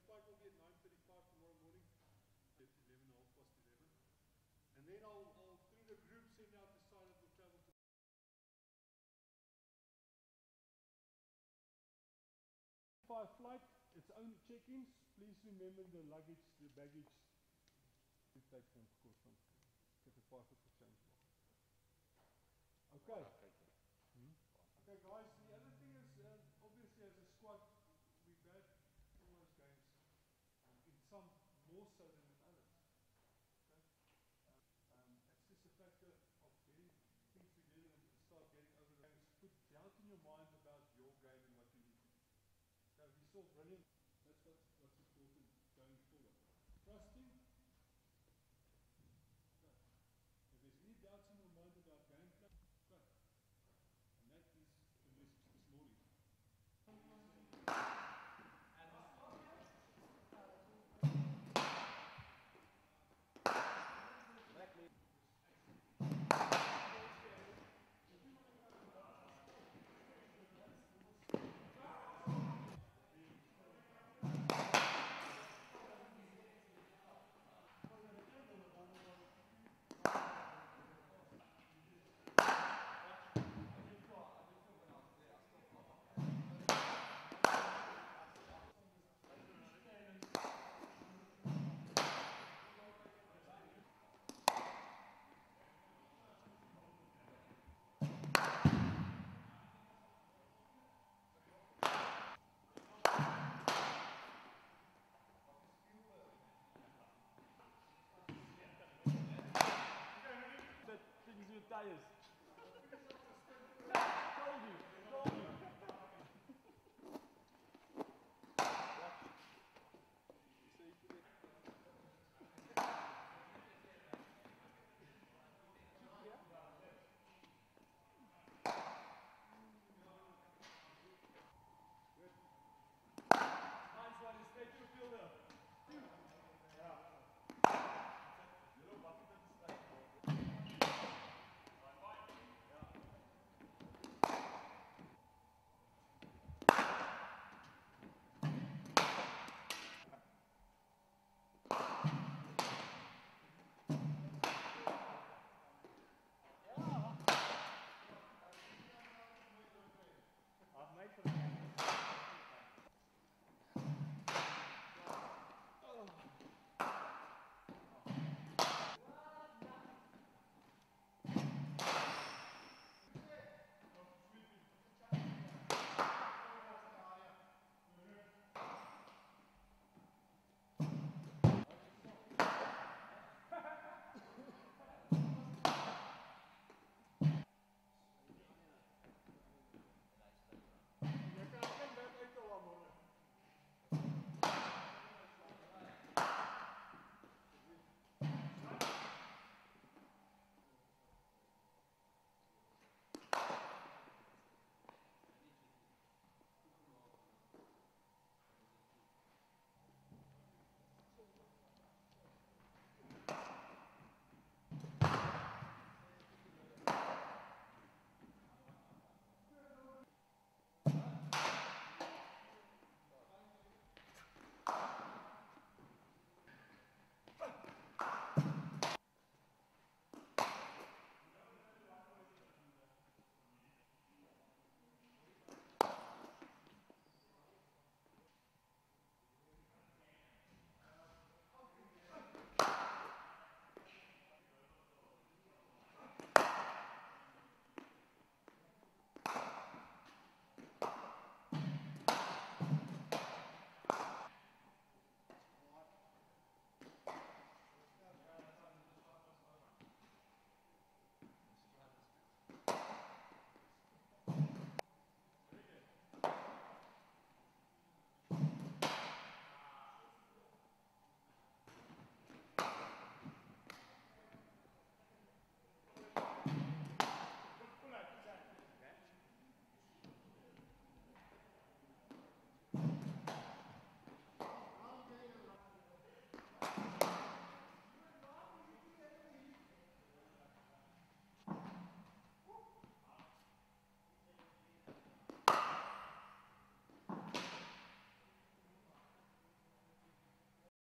flight will be at 9:35 tomorrow morning, at 11, 11:30. And then I'll through the group, send out the sign that will travel to 5 flight. It's only check-ins. Please remember the luggage, the baggage. You take them, of course, from get the passport for change. Okay. Okay, guys. The other thing is, obviously, as a squad, we've had all those games. In some more so than in others. Okay? It's just a factor of getting things together and start getting over the games. Put doubt in your mind about your game and what you need to do. Okay, we saw brilliant. That's what's important going forward. Trusting